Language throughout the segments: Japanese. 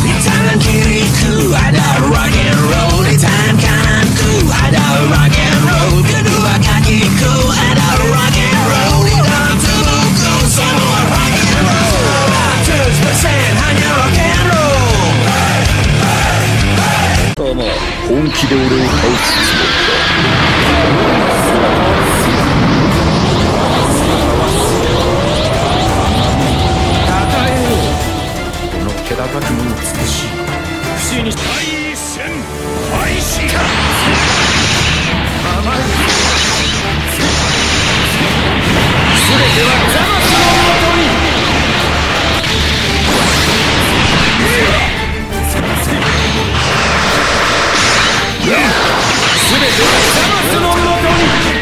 Tangan kiriku ada rock and roll, di tangan kananku ada rock and roll, kedua kakiku ada rock and roll, di dalam tubuhku semua rock and roll. 100% hanya rock and roll. たま本気で俺を倒すつもり気高きも美しい不思議に大戦開始か甘い全てはザマスのもとに全てはザマスのもとに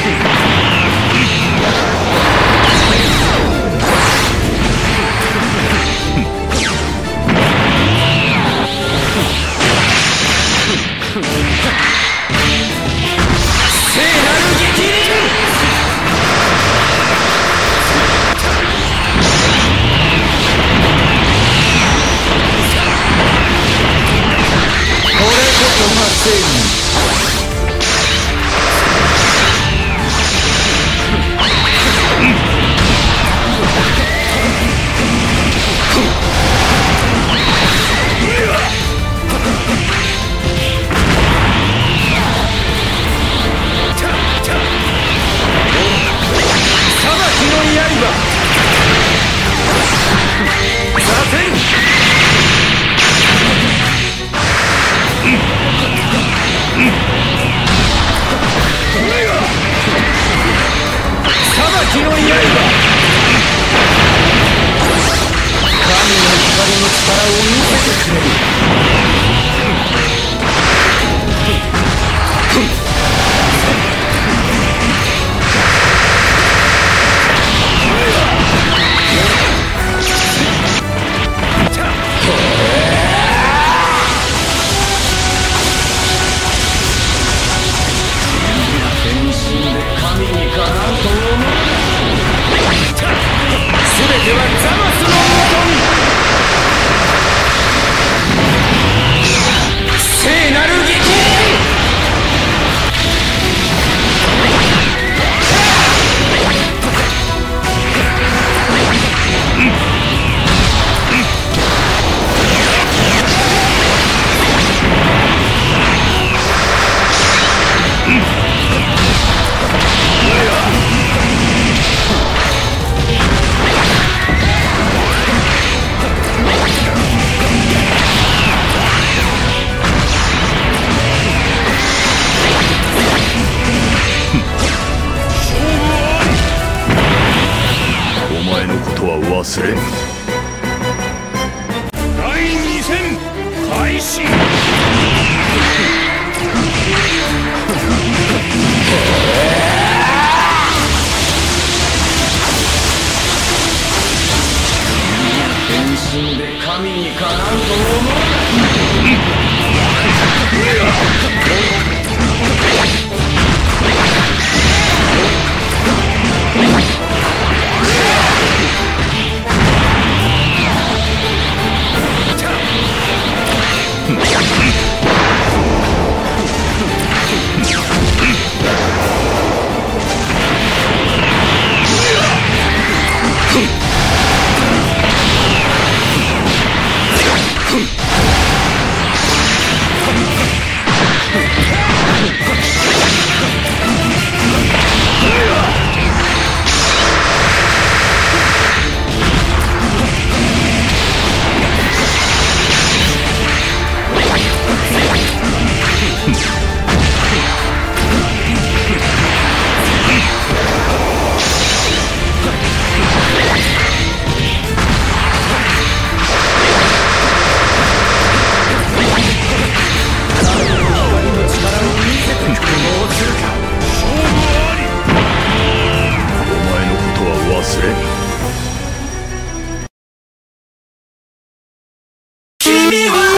忘れん第2戦開始変身で神にかなうと思う君は